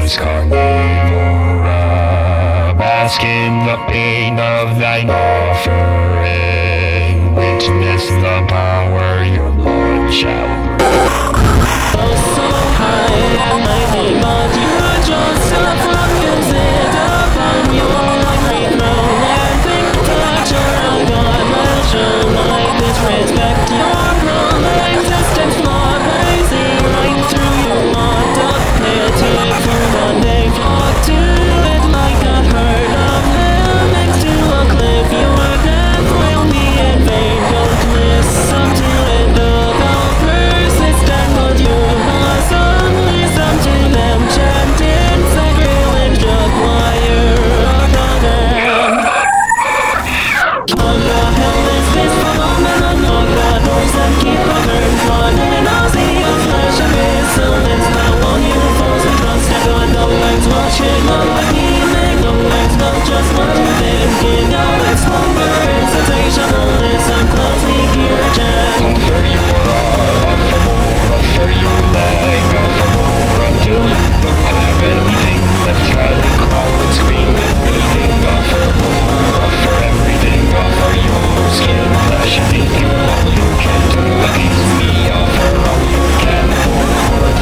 is carnivore, basking the pain of thine offering. Witness the power your Lord shall bring. Oh, so high and mighty, but you're just a fucking sit upon your great throne and think that you're a god. Well, show my disrespect your wrong existence, Lord, blazing right through your want of piety for one day. Flock to it like a herd of lemmings to a cliff. Your death will be in vain. Don't listen to it, look how persistent, but you must only listen to them chanting sacrilege, the choir of the damned. What the hell is this phenomenon? Lock the doors and keep the curtains drawn. And I'll see a flash of insolence now on you. False and trusted God, no legs watching, no healing, no legs, not just what you're thinking. No legs, slumber, it's sensational. Listen closely, hear a chant. Offer you love, offer you life, offer more until you don't have anything left. Try to crawl and scream and bleeding. Offer more, offer everything, offer your skin, flesh, and eat you all you can to appease me. Offer all you can afford.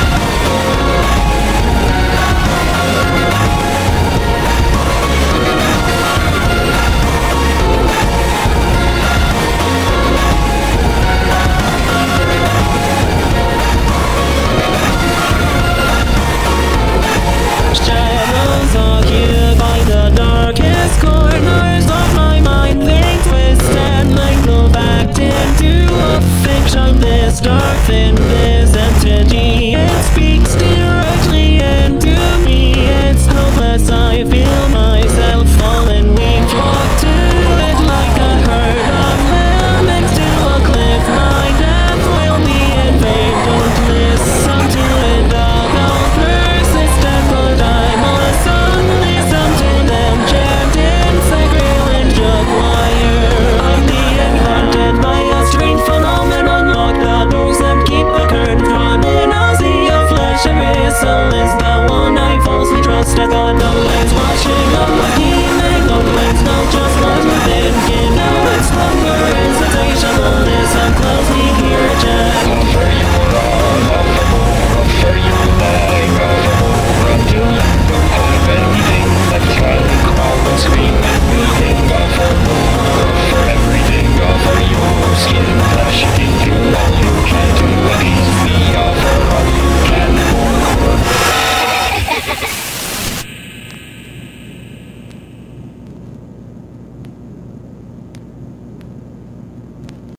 Shadows occupied by the darkest corners of my mind. They twist and mingle backed into a fiction. This dark thing, this entity, it speaks directly into me. It's hopeless, I feel myself falling weak. Walk to it like a herd of lemmings to a cliff. My death will be in vain. Don't listen to it, dog. I'll persistent, but I must only listen to them chanting sacrilege, the choir. I'm being haunted by a strange phenomenon. Lock the doors and keep the curtains drawn. And I'll see a flash of his soul is the one I falsely trusted. God.